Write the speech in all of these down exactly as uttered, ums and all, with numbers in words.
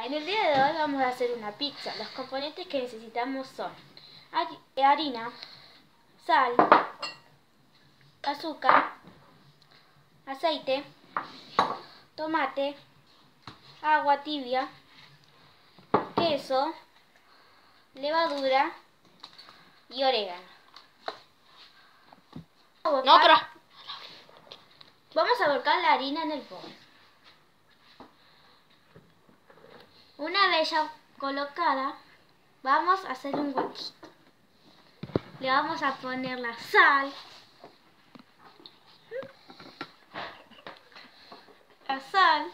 En el día de hoy vamos a hacer una pizza. Los componentes que necesitamos son harina, sal, azúcar, aceite, tomate, agua tibia, queso, levadura y orégano. No, pero... Vamos a volcar la harina en el bol. Una vez ya colocada, vamos a hacer un huequito. Le vamos a poner la sal, la sal,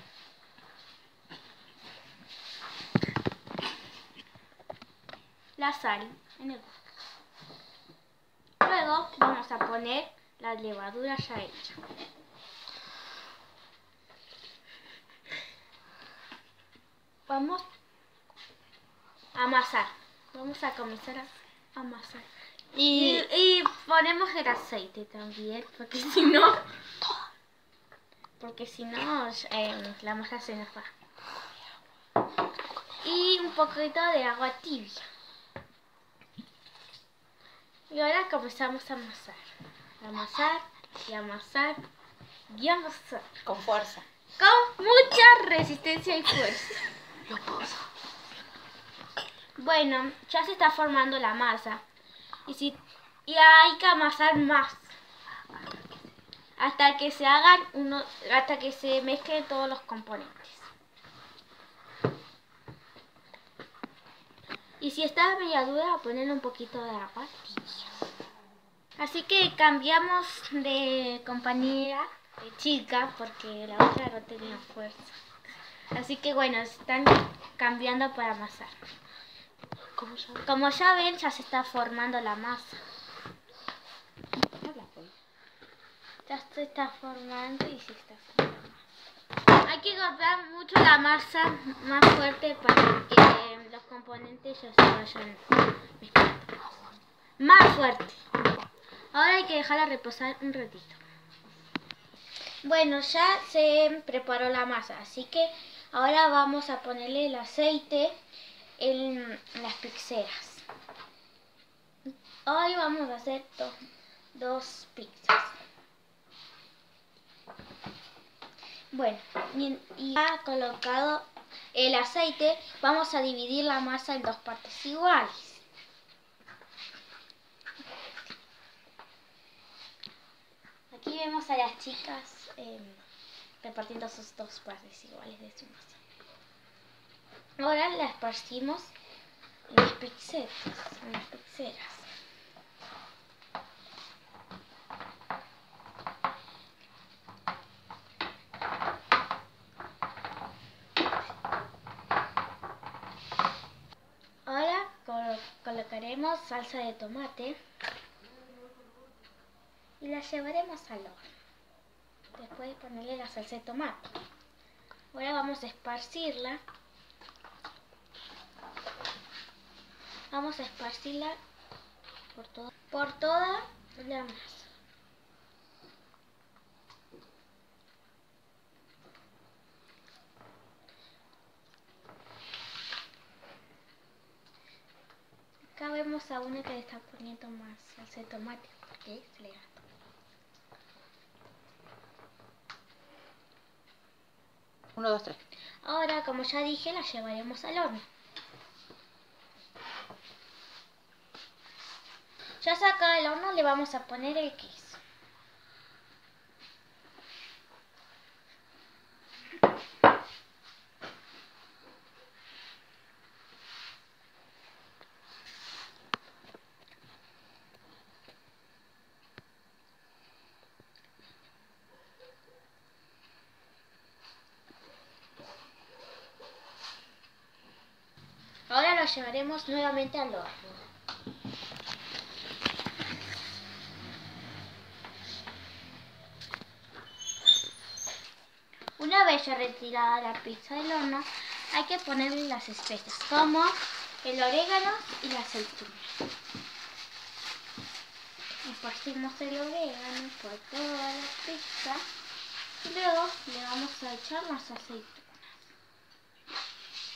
la sal en el bol. Luego vamos a poner la levadura ya hecha. Vamos a amasar. Vamos a comenzar a amasar. Y, y, y ponemos el aceite también, porque si no, porque si no eh, la masa se nos va. Y un poquito de agua tibia. Y ahora comenzamos a amasar. Amasar y amasar y amasar. Con fuerza. Con mucha resistencia y fuerza. Lo puso. Bueno, ya se está formando la masa. Y, si, y hay que amasar más. Hasta que se hagan uno, hasta que se mezclen todos los componentes. Y si está media dura, ponerle un poquito de agua tibia. Así que cambiamos de compañera, de chica, porque la otra no tenía fuerza. Así que bueno, están cambiando para amasar. Como ya ven, ya se está formando la masa. Ya se está formando y se está formando. Hay que golpear mucho la masa más fuerte para que los componentes ya se vayan mezclando. Más fuerte. Ahora hay que dejarla reposar un ratito. Bueno, ya se preparó la masa, así que ahora vamos a ponerle el aceite en las pizzeras. Hoy vamos a hacer dos, dos pizzas. Bueno, y, y ya colocado el aceite, vamos a dividir la masa en dos partes iguales. Aquí vemos a las chicas eh, repartiendo sus dos partes iguales de su masa. Ahora la esparcimos en las pizzeras, en las pizzeras. Ahora col colocaremos salsa de tomate y la llevaremos al horno. Después de ponerle la salsa de tomate. Ahora vamos a esparcirla. Vamos a esparcirla por, todo, por toda la masa. Acá vemos a una que le está poniendo más salsa de tomate porque se le gastó. Uno, dos, tres. Ahora, como ya dije, la llevaremos al horno. Ya sacado del horno le vamos a poner el queso. Ahora lo llevaremos nuevamente al horno. Una vez ya retirada la pizza del horno, hay que ponerle las especias, como el orégano y la aceituna. Esparcimos el orégano por toda la pizza y luego le vamos a echar las aceitunas.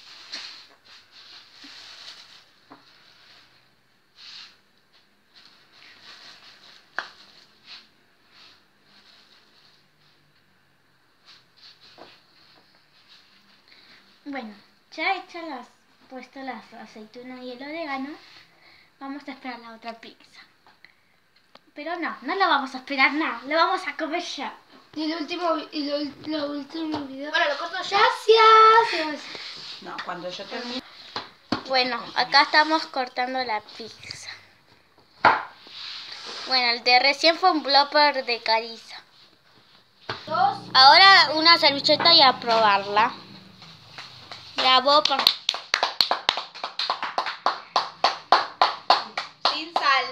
Bueno, ya hechas las, puesto las aceitunas y el orégano, vamos a esperar la otra pizza. Pero no, no lo vamos a esperar nada, lo vamos a comer ya. Y el último, y lo, lo último video. Bueno, lo corto yo. Gracias. No, cuando yo termine. Bueno, acá estamos cortando la pizza. Bueno, el de recién fue un blooper de Carissa. Ahora una servilleta y a probarla. La boca. Sin sal.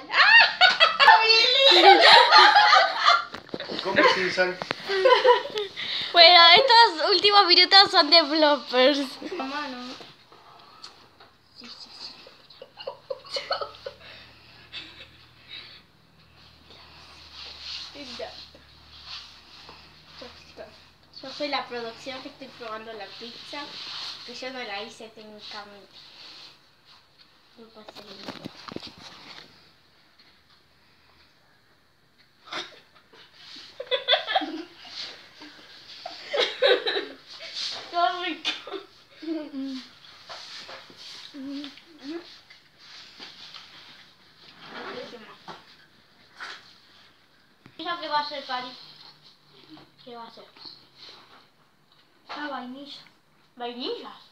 ¿Cómo sin sal? Bueno, estos últimos minutos son de bloopers. Mamá, no. Sí, sí, sí. Yo soy la producción que estoy probando la pizza, que yo no la hice técnicamente. Culpa Selena. ¡Qué rico! ¿Qué va a hacer, Cari? ¿Qué va a hacer? La vainilla. ¿Vainillas?